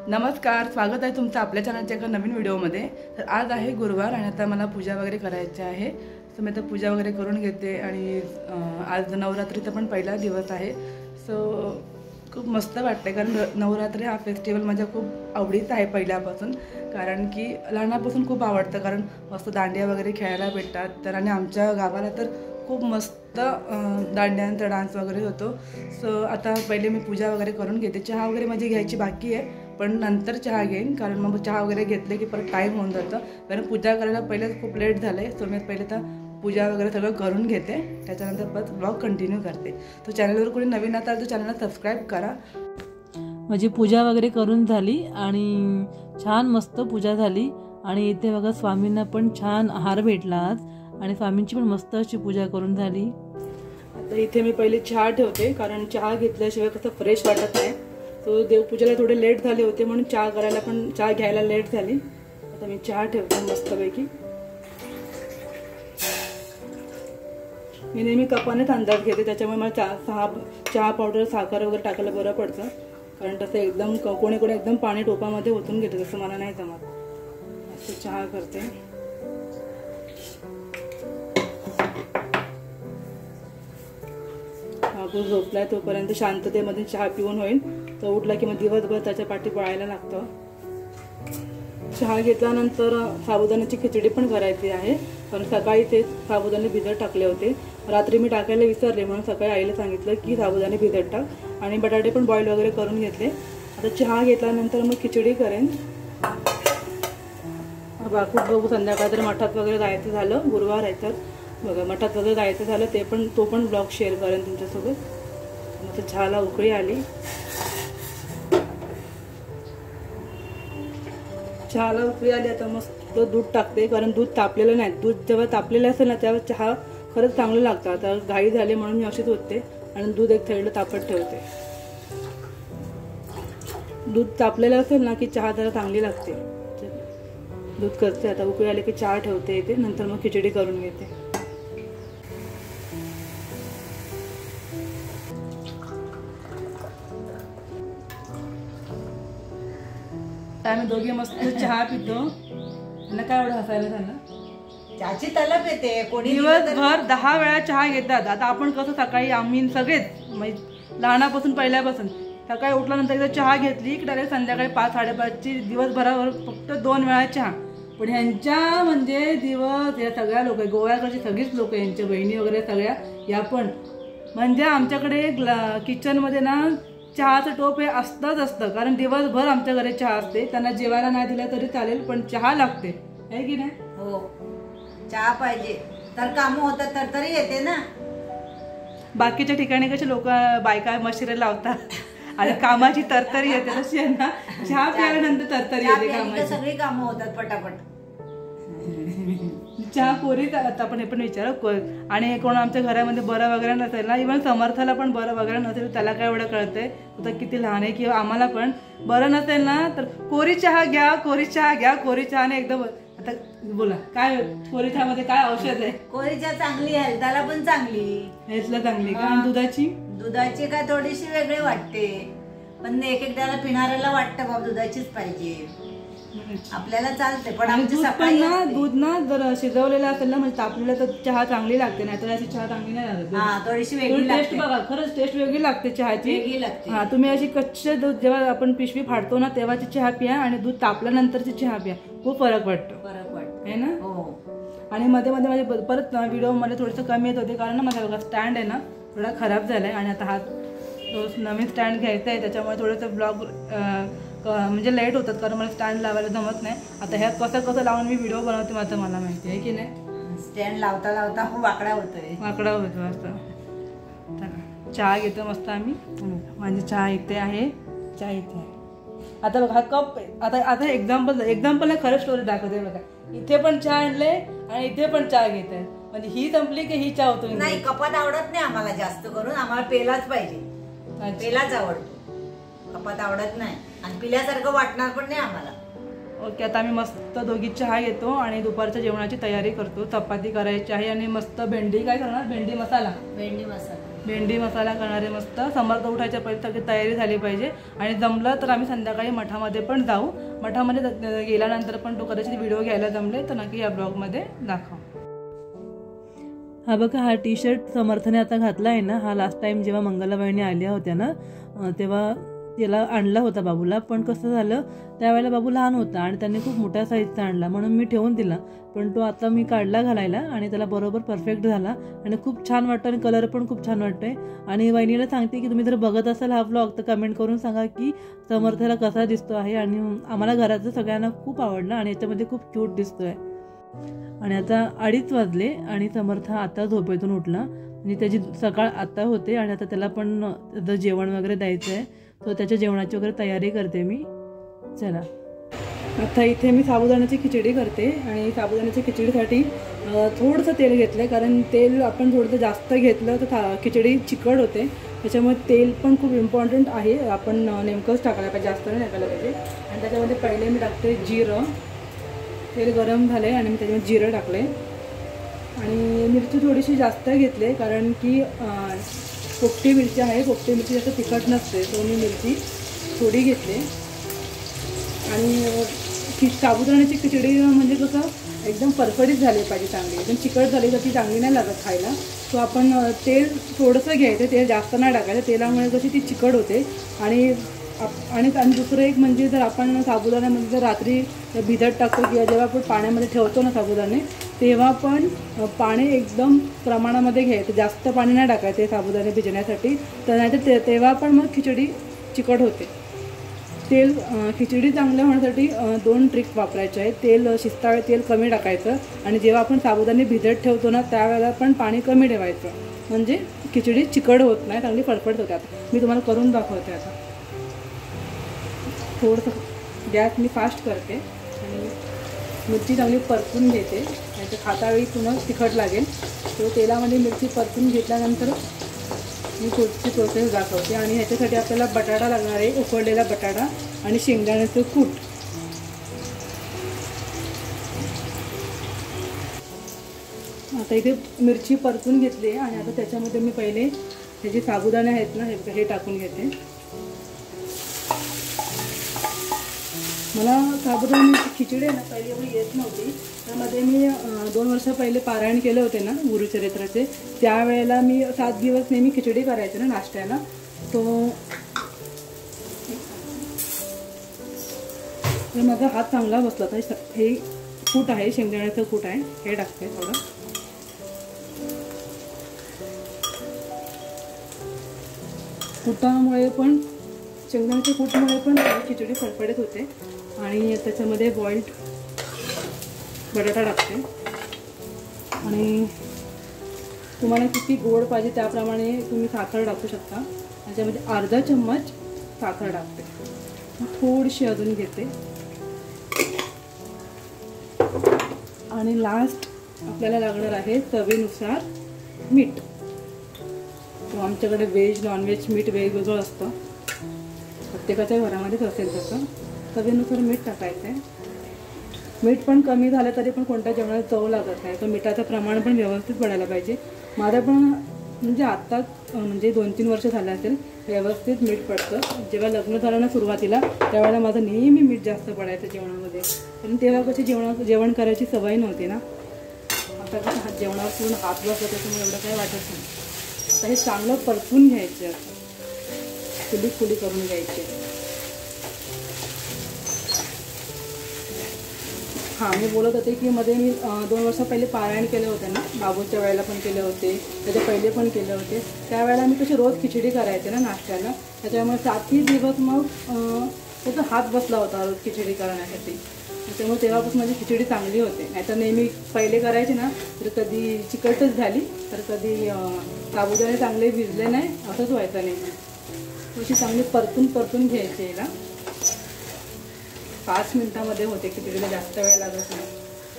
नमस्कार, स्वागत आहे तुमचं आपल्या चॅनलच्या एका नवीन व्हिडिओमध्ये। तर आज आहे गुरुवार आणि आता मला पूजा वगैरे करायची आहे। सो मी आता पूजा वगैरे करून घेते आणि आज नवरात्रीचा पण पहिला दिवस आहे। सो खूप मस्त वाटते कारण नवरात्री हा फेस्टिवल माझ्या खूप आवडीचा आहे पहिल्यापासून, कारण की लहानापासून खूप आवडतं कारण मस्त दांडिया वगैरे खेळायला भेटतात। तर आणि आमच्या गावाला तर खूप मस्त दांड्यांचा डान्स वगैरे होतो। सो आता पहिले मी पूजा वगैरे करून घेते। चहा वगैरे माझी घ्यायची बाकी आहे, पण नंतर चहा घेईन कारण मग चहा वगैरे घेतले की परत टाईम होऊन जातं। कारण पूजा करायला पहिले खूप लेट झालं आहे। सो मी पहिले तर पूजा वगैरे सगळं करून घेते, त्याच्यानंतर परत ब्लॉग कंटिन्यू करते। तो चॅनलवर कोणी नवीन आता तर चॅनलला सबस्क्राईब करा। माझी पूजा वगैरे करून झाली आणि छान मस्त पूजा झाली आणि इथे बघा स्वामींना पण छान हार भेटला आज आणि स्वामींची पण मस्त अशी पूजा करून झाली। आता इथे मी पहिले चहा ठेवते कारण चहा घेतल्याशिवाय कसं फ्रेश वाटत नाही। सो देवपूजेला थोडे लेट झाले होते म्हणून चहा घ्यायला लेट झाली। आता मी चहा ठेवते मस्तपैकी। मी नेहमी कपानेच अंदाज घेते, त्याच्यामुळे मला चहा पावडर साखर वगैरे टाकायला बरं पडतं, कारण तसं एकदम कोणी एकदम पाणी टोपामध्ये ओतून घेते, तसं मला नाही जमत। असं चहा करते। बाबू झोपलाय तोपर्यंत शांततेमध्ये चहा पिऊन होईल, तो उठला की मग दिवसभर त्याच्या पाठी पळायला लागतं। चहा घेतल्यानंतर साबुदाण्याची खिचडी पण करायची आहे, कारण सकाळी ते साबुदाणे भिजत टाकले होते। रात्री मी टाकायला विसरले म्हणून सकाळी आईला सांगितलं की साबुदाणे भिजत टाक, आणि बटाटे पण बॉईल वगैरे करून घेतले। आता चहा घेतल्यानंतर मग खिचडी करेन। बाकूच बघू संध्याकाळ तर मठात वगैरे जायचं झालं, गुरुवार आहे तर बघा मठात वगैरे जायचं झालं तो पण ब्लॉग शेअर करेन तुमच्यासोबत। मग चहाला उकळी आली, चहाला उकळी आली। आता मस्त दूध टाकते कारण दूध तापलेलं नाही, दूध जेव्हा तापलेलं असेल ना तेव्हा चहा खरंच चांगलं लागतं। आता घाई झाली म्हणून मी अशीच होते आणि दूध एक थैलं तापत ठेवते। दूध तापलेलं असेल ना की चहा जरा चांगली लागते। दूध करते, आता उकळी आली की चहा ठेवते इथे, नंतर मग खिचडी करून घेते। आम्ही दोघे मस्त चहा पितो। त्यांना काय एवढं हसायला झालं, चहाची तलप येते। कोणी दिवसभर 10 वेळा चहा घेतात। आता आपण कसं सकाळी आम्ही सगळेच लहानापासून पहिल्यापासून सकाळी उठल्यानंतर एकदा चहा घेतली की डायरेक्ट संध्याकाळी 5-5:30ची दिवसभरावर फक्त 2 वेळा चहा। पण ह्यांच्या म्हणजे दिवस या सगळ्या लोक गोव्याकडची सगळीच लोक, यांच्या बहिणी वगैरे सगळ्या या पण म्हणजे आमच्याकडे किचनमध्ये ना चहाचं टोप हे असतं, कारण दिवसभर आमच्या घरी चहा असते। त्यांना जेवायला नाही दिला तरी चालेल पण चहा लागते, आहे की नाही? हो, चहा पाहिजे तर काम होतं तर तरी येते ना। बाकीच्या ठिकाणी कसे लोक बायका मशिरे लावतात आणि कामाची तरतरी येते, तशी आहे ना चहा प्यायल्यानंतर तरतरी येते कामाची, सगळी कामं होतात पटापट। चहा कोरीत आता आपण हे पण विचारू, आणि कोण आमच्या घरामध्ये बरं वगैरे नसेल ना, इव्हन समर्थाला पण बरं वगैरे नसेल त्याला काय एवढं कळतंय आता किती लहान आहे, किंवा आम्हाला पण बरं नसेल ना तर कोरी चहा घ्या, कोरी चहा घ्या, कोरी चहाने एकदम। आता बोला काय कोरी चहामध्ये काय औषध आहे? कोरी चहा चांगली आहे, हेल्थला पण चांगली, हेल्थला चांगली का? दुधाची काय थोडीशी वेगळी वाटते, पण एक-एकदा पिणाऱ्याला वाटतं बाबा दुधाचीच पाहिजे, आपल्याला चालते। पण दूध ना जर शिजवलेलं असेल ना म्हणजे तापलेलं तर चहा चांगली लागते, नाही तर अशी चहा चांगली नाही लागत। थोडीशी वेगळी टेस्ट बघा, खरंच टेस्ट वेगळी लागते चहाची, वेगळी लागते। हा, तुम्ही अशी कच्चे दूध जेव्हा आपण पिशवी फाडतो ना तेव्हाची चहा पिया आणि दूध तापल्यानंतरची चहा पिया, खूप फरक वाटतो आहे ना? हो। आणि मध्ये मध्ये माझे परत व्हिडिओ मध्ये थोडंसं कमी येत होते कारण ना माझा बघा स्टँड आहे ना थोडा खराब झालाय आणि आता हा नवीन स्टँड घ्यायचा आहे, त्याच्यामुळे थोडंसं ब्लॉग म्हणजे लेट होतात कारण मला स्टँड लावायला जमत नाही। आता ह्या कसं लावून मी व्हिडिओ बनवते माझं मला माहिती आहे की नाही, स्टँड लावता लावता खूप वाकडा होतो असं। चहा घेतो मस्त आम्ही, माझी चहा इथे आहे, चहा इथे आहे। आता बघा हा कप, आता एक्झाम्पल खरं स्टोरी दाखवते बघा, इथे पण चहा आणले आणि इथे पण चहा घेत आहे, म्हणजे ही संपली की ही चहा होतो नाही। कपात आवडत नाही आम्हाला जास्त करून, आम्हाला पेलाच पाहिजे, पेलाच आवडतो, कपात आवडत नाही आणि पिल्यासारखं वाटणार पण नाही आम्हाला। ओके, आता आम्ही मस्त दोघी चहा घेतो आणि दुपारच्या जेवणाची तयारी करतो। चपाती करायची आहे आणि मस्त भेंडी काय करणार, भेंडी मसाला भेंडी मसाला करणारे मस्त. समर्थ उठायच्या पहिले सगळी तयारी झाली पाहिजे. आणि जमलं तर आम्ही संध्याकाळी मठामध्ये पण जाऊ. मठामध्ये गेल्यानंतर पण तो कदाचित व्हिडिओ घ्यायला जमले तर नक्की या ब्लॉगमध्ये दाखव. हा बघा, हा टी शर्ट समर्थने आता घातला आहे ना. हा लास्ट टाइम जेव्हा मंगलाबाईंनी आल्या होत्या ना तेव्हा त्याला आणला होता बाबूला. पण कसं झालं, त्यावेळेला बाबू लहान होता आणि त्याने खूप मोठ्या साईजचा आणला म्हणून मी ठेवून दिला. पण तो आता मी काढला घालायला आणि त्याला बरोबर परफेक्ट झाला आणि खूप छान वाटतं आणि कलर पण खूप छान वाटतोय. आणि वहिनीला सांगते की तुम्ही जर बघत असाल हा व्लॉग तर कमेंट करून सांगा की समर्थला कसा दिसतो आहे. आणि आम्हाला घरातलं सगळ्यांना खूप आवडलं आणि याच्यामध्ये खूप क्यूट दिसतोय. आणि आता 2:30 वाजले आणि समर्थ आता झोपेतून उठला. आणि त्याची सकाळ आता होते आणि आता त्याला पण त्याचं जेवण वगैरे द्यायचं आहे. तो त्याच्या जेवणाची वगैरे तयारी करते मी. चला, आता इथे मी साबुदाण्याची खिचडी करते. आणि साबुदाण्याच्या खिचडीसाठी थोडंसं तेल घेतलं आहे, कारण तेल आपण थोडंसं जास्त घेतलं तर खिचडी चिकट होते. त्याच्यामुळे तेल पण खूप इम्पॉर्टंट आहे. आपण नेमकंच टाकायला पाहिजे, जास्त नाही टाकायला पाहिजे. आणि त्याच्यामध्ये पहिले मी टाकते जिरं. तेल गरम झालं आहे आणि मी त्याच्यामध्ये जिरं टाकलं आहे. आणि मिरची थोडीशी जास्त घेतली कारण की पोपटी मिरची आहे. पोपटी मिरची जास्त तिखट नसते, तो मी मिरची थोडी घेतली. आणि साबुदाण्याची खिचडी म्हणजे कसं एकदम फरफरीत झाली पाहिजे, चांगली. एकदम चिकट झाली तर ती चांगली नाही लागत खायला. तो आपण तेल थोडंसं घ्यायचं, तेल जास्त नाही टाकायचं. तेलामुळे कशी ती चिकट होते. आणि दुसरं एक म्हणजे जर आपण साबुदाण्यामध्ये जर रात्री भिजत टाकतो किंवा जेव्हा आपण पाण्यामध्ये ठेवतो ना साबुदाणे, तेव्हा पण पाणी एकदम प्रमाणामध्ये घ्यायचं, जास्त पाणी नाही टाकायचं साबुदाणे भिजण्यासाठी. तर नाहीतर तेव्हा पण मग खिचडी चिकट होते. खिचडी चांगल्या होण्यासाठी 2 ट्रिक्स वापरायचे आहेत. तेल शिजता तेल कमी टाकायचं आणि जेव्हा आपण साबुदाणे भिजत ठेवतो ना त्यावेळेला पण पाणी कमी ठेवायचं, म्हणजे खिचडी चिकट होत नाही, चांगली फडफडत होते. आता मी तुम्हाला करून दाखवते. आता थोडंसं गॅस मी फास्ट करते आणि मिरची चांगली परतून घेते, नाहीतर खातावेळी पुन्हा तिखट लागेल. तो तेलामध्ये मिरची परतून घेतल्यानंतर मी पुढची प्रोसेस दाखवते. आणि ह्याच्यासाठी आपल्याला बटाटा लागणार आहे, उकडलेला बटाटा आणि शेंगदाण्याचं कूट. आता इथे मिरची परतून घेतली आहे आणि आता त्याच्यामध्ये मी पहिले हे जे साबुदाणे आहेत ना हे टाकून घेते. मला साबुदाण्याची खिचडी आहे ना पहिली एवढी येत नव्हती. त्यामध्ये मी 2 वर्ष पहिले पारायण केले होते ना गुरुचरित्राचे, त्यावेळेला मी 7 दिवस नेहमी खिचडी करायचे ना नाश्त्याला. तो माझा हात चांगला बसला होता. हे कूट आहे, शेंगदाण्याचं कूट आहे, हे टाकते थोडं. कुटामुळे पण शेंगदाण्याच्या कूटमुळे पण खिचडी फडफडीत होते. आणि त्याच्यामध्ये बॉइल्ड बटाटा टाकते. आणि तुम्हाला किती गोड पाहिजे त्याप्रमाणे तुम्ही साखर टाकू शकता. त्याच्यामध्ये अर्धा चम्मच साखर टाकते, थोडीशी अजून घेते. आणि लास्ट आपल्याला लागणार आहे चवीनुसार मीठ. आमच्याकडे व्हेज नॉनव्हेज मीठ वेगवेगळं असतं, प्रत्येकाच्या घरामध्येच असेल तसं. चवीनुसार मीठ टाकायचं आहे. मीठ पण कमी झालं तरी पण कोणत्या जेवणाला चव लागत नाही, तर मिठाचं प्रमाण पण व्यवस्थित पडायला पाहिजे. माझं पण म्हणजे आत्ता म्हणजे 2-3 वर्ष झालं असेल व्यवस्थित मीठ पडतं. जेव्हा लग्न झालं ना सुरुवातीला त्यावेळेला माझं नेहमी मीठ जास्त पडायचं जेवणामध्ये, कारण तेव्हा कशी जेवण करायची सवय नव्हती ना. आता कसं जेवणावर पूर्ण हात बसला त्याच्यामुळे एवढं काही वाटत नाही. आता हे चांगलं परतून घ्यायचं, फुली करून घ्यायचे. हां, मी बोलत होते की मध्ये मी 2 वर्ष पहिले पारायण केले होते ना, बाबूच्या वेळेला पण केले होते, त्याच्या पहिले पण केले होते. त्यावेळेला मी कशी रोज खिचडी करायचे ना नाश्त्याला, त्याच्यामुळे 7ही दिवस मग त्याचा हात बसला होता रोज खिचडी करण्यासाठी. त्याच्यामुळे तेव्हापासून माझी खिचडी चांगली होते. नाहीतर नेहमी पहिले करायची ना तर कधी चिकटच झाली तर कधी साबुदाणे चांगले भिजले नाही, असंच व्हायचं नेहमी. अशी चांगली परतून घ्यायची. याला 5 मिनिटामध्ये होते खिचडीला, जास्त वेळ लागत नाही.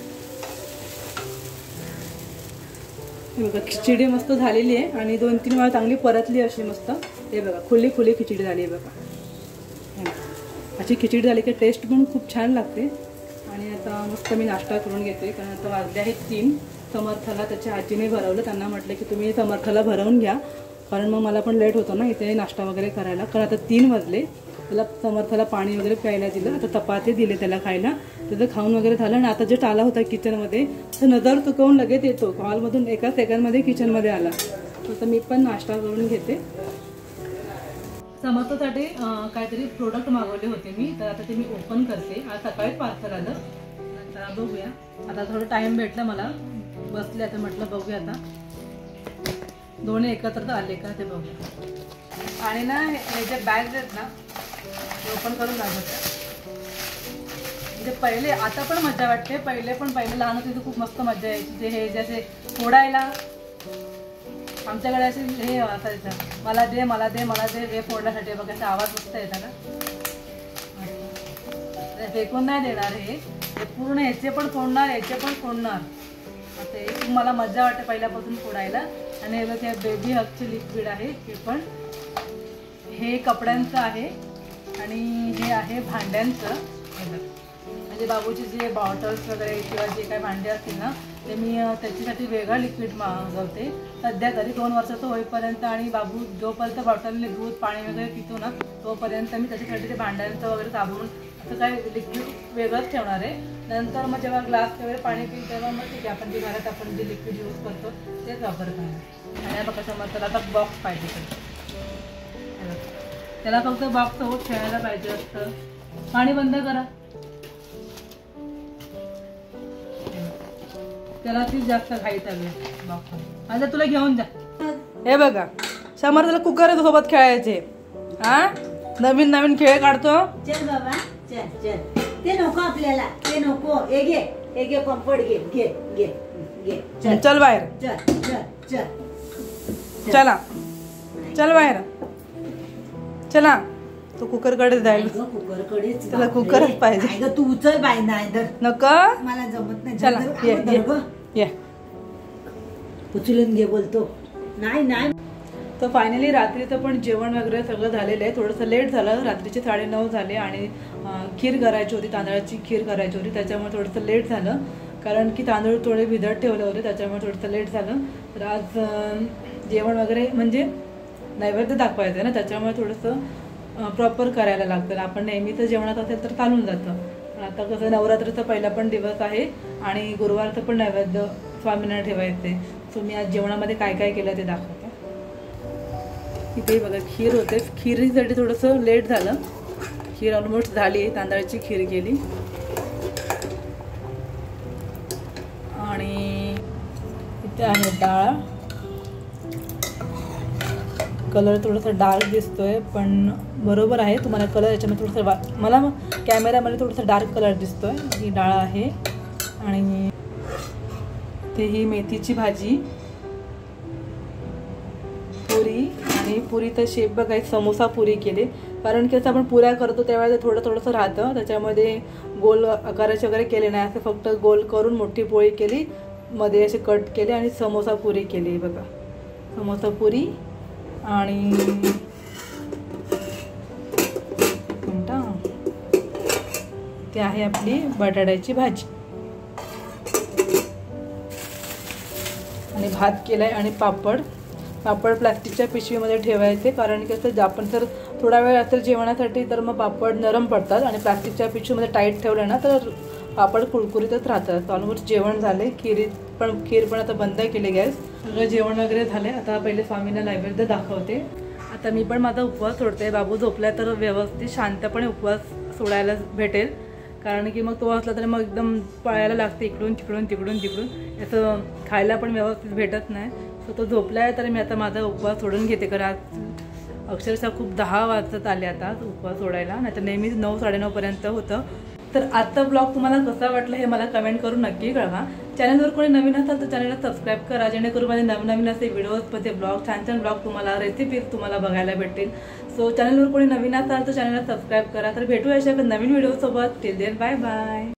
हे बघा खिचडी मस्त झालेली आहे आणि 2-3 वेळा चांगली परतली अशी मस्त. हे बघा खुली खिचडी झाली आहे बघा. अशी खिचडी झाली की टेस्ट पण खूप छान लागते. आणि आता मस्त मी नाश्ता करून घेते, कारण आता वाजले आहेत 3. समर्थाला त्याच्या आजीने भरवलं. त्यांना म्हटलं की तुम्ही समर्थाला भरवून घ्या, कारण मग मला पण लेट होतो ना इथे नाश्ता वगैरे करायला. कारण आता 3 वाजले. त्याला समर्थाला पाणी वगैरे प्यायला दिलं. आता चपाती दिले त्याला खायला. त्याचं खाऊन वगैरे झालं आणि आता जस्ट आला होता किचनमध्ये तर नजर चुकवून लगेच येतो. हॉलमधून 1 सेकंडमध्ये किचनमध्ये आला. तर मी पण नाश्ता करून घेते. समर्थासाठी काहीतरी प्रोडक्ट मागवले होते मी, तर आता ते मी ओपन करते. आज सकाळीच पार्सल आलं. आता बघूया. आता थोडं टाईम भेटला मला, बसले आता म्हटलं बघूया आता दोन्ही एकत्र आले का ते बघूया. आणि ना हे जे बॅग्स आहेत ना ते ओपन करून दाखवते. म्हणजे पहिले आता पण मजा वाटते, पहिले लहान होते तर खूप मस्त मजा यायची. ते हे जसे फोडायला आमच्याकडे असे हे असायचं, मला दे मला दे मला दे हे फोडण्यासाठी. बघा असा आवाज मस्त येतात ना. फेकून नाही देणार हे पूर्ण, याचे पण फोडणार याचे पण फोडणार. आता एक मला मजा वाटते पहिल्यापासून फोडायला. आणि हे बघ बेबी हगचे लिक्विड आहे, हे पण हे कपड्यांचं आहे आणि हे आहे भांड्यांचं. म्हणजे बाबूचे जे बॉटल्स वगैरे किंवा जे काही भांडे असतील ना ते मी त्याच्यासाठी वेगळं लिक्विड मागवते सध्या तरी 2 वर्षाचं होईपर्यंत. आणि बाबू जोपर्यंत बॉटलने दूध पाणी वगैरे पितो ना तोपर्यंत मी त्याच्यासाठी ते भांड्यांचं वगैरे साबण असं काय लिक्विड वेगळंच ठेवणार आहे. नंतर मग जेव्हा ग्लास वगैरे पाणी पिईल तेव्हा मग ठीक आहे आपण जे घरात आपण जे लिक्विड यूज करतो तेच वापरत आहे. आणि बघा समज त्याला आता बॉक्स पाहिजे, त्याला फक्त बॉक्स सोबत खेळायला पाहिजे असतं. पाणी बंद करा, त्याला ती जास्त घाईत आली बॉक्स. आता तुला घेऊन जा. हे बघा समर्थाला कुकर सोबत खेळायचे. हा नवीन नवीन खेळ काढतो. चल बाबा चल चल. ते नको आपल्याला, ते नको. हे घे पंपड घे घे घे घे. चल बाहेर. चल चल चल चला चल बाहेर चला. तो कुकरकडे जाईल. कुकरकडेच त्याला कुकरच पाहिजे. तू उचल बाय. नाही नको मला जमत नाही. चला ये उचलून घे बोलतो. नाही नाही. तर फायनली रात्रीचं पण जेवण वगैरे सगळं झालेलं आहे. थोडंसं लेट झालं, रात्रीचे 9:30 झाले. आणि खीर करायची होती, तांदळाची खीर करायची होती, त्याच्यामुळे थोडंसं लेट झालं. कारण की तांदूळ थोडे भिजत ठेवले होते त्याच्यामुळे थोडंसं लेट झालं. तर आज जेवण वगैरे म्हणजे नैवेद्य दाखवायचं आहे ना त्याच्यामुळे थोडंसं प्रॉपर करायला लागतं. आपण नेहमीचं जेवणात असेल तर चालून जातं. पण आता कसं नवरात्रीचा पहिला पण दिवस आहे आणि गुरुवारचं पण नैवेद्य स्वामींना ठेवायचे. सो मी आज जेवणामध्ये काय काय केलं ते दाखवते. इथे बघा खीर होते, खीरीसाठी थोडंसं लेट झालं. खीर ऑलमोस्ट झाली, तांदळाची खीर केली. आणि इथे आहे डाळ. कलर थोडासा डार्क दिसतोय पण बरोबर आहे. तुम्हाला कलर याच्यामध्ये थोडंसं मला कॅमेऱ्यामध्ये थोडंसं डार्क कलर दिसतोय. ही डाळ आहे. आणि ते ही मेथीची भाजी, पुरी. आणि पुरीचा शेप बघायचं समोसा पुरी केली. कारण की असं आपण पुऱ्या करतो त्यावेळेला थोडंसं राहतं, त्याच्यामध्ये गोल आकाराचे वगैरे केले नाही. असं फक्त गोल करून मोठी पोळी केली, मध्ये असे कट केले आणि समोसा पुरी केली. बघा समोसा पुरी. आणि ते आहे आपली बटाट्याची भाजी. आणि भात केलाय. आणि पापड प्लास्टिकच्या पिशवीमध्ये ठेवायचे. कारण की असं आपण जर थोडा वेळ असेल जेवणासाठी तर मग पापड नरम पडतात. आणि प्लास्टिकच्या पिशवीमध्ये टाईट ठेवलं ना तर पापड कुरकुरीतच राहतात. ऑलमोस्ट जेवण झाले. खीर पण आता बंद केले गॅस. सगळं जेवण वगैरे झाले. आता पहिले स्वामींना नैवेद्य दाखवते. आता मी पण माझा उपवास सोडते. बाबू झोपला तर व्यवस्थित शांतपणे उपवास सोडायला भेटेल. कारण की मग तो असला तर मग एकदम पळायला लागते इकडून तिकडून असं खायला पण व्यवस्थित भेटत नाही. सो तो झोपला आहे तर मी आता माझा उपवास सोडून घेते. कारण आज अक्षरशः खूप 10 वाजत आले आता उपवास सोडायला. नाही तर नेहमीच 9 साडेनऊ पर्यंत होतं. तर आजचा ब्लॉग तुम्हाला कसा वाटला हे मला कमेंट करून नक्की कळवा. चॅनलवर कोणी नवीन असाल तर चॅनलला सबस्क्राईब करा, जेणेकरून माझे नवनवीन असे व्हिडिओजमध्ये ब्लॉग छान ब्लॉग तुम्हाला रेसिपीज तुम्हाला बघायला भेटतील. सो चॅनलवर कोणी नवीन असाल तर चॅनलला सबस्क्राईब करा. तर भेटूया अशा नवीन व्हिडिओसोबत. Till then bye bye.